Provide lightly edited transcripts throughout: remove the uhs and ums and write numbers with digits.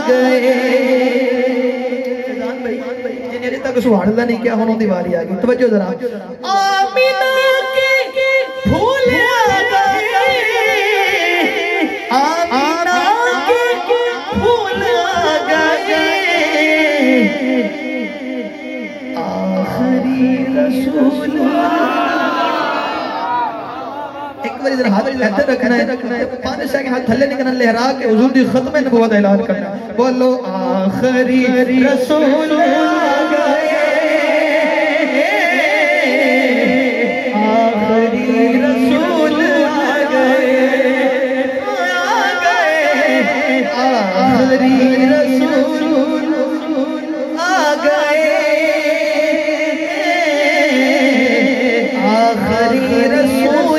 गए। जिन्हें तक सुभान अल्लाह नहीं किया होने की बारी आ गई। तवज्जो जरा। आमिना के फूल आ गए, आमिना के फूल आ गए, आखिरी रसूल। एक बार इधर हाथ इधर रखना है, पादशाह के हाथ थल्ले नहीं करना, लहरा के हुजूर दी खत्म नबुव्वत का ऐलान करना। बोलो आखिरी रसूल आ गए, आखिरी रसूल आ गए, आखिरी रसूल आ गए, आखिरी रसूल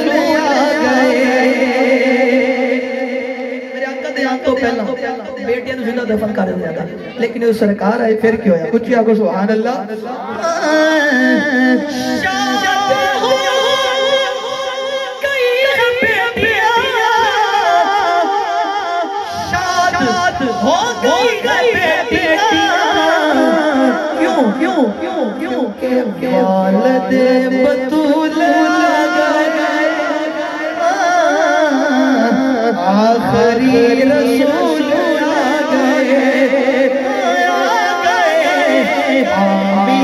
तो पहला बेटियां जिंदा दफन कर दिया, लेकिन वो सरकार आई फिर क्यों आया? कुछ आगो सुभान अल्लाह। क्यों क्यों क्यों क्यों क्यों वालदे बतूल आखिरी रसूल आ गए,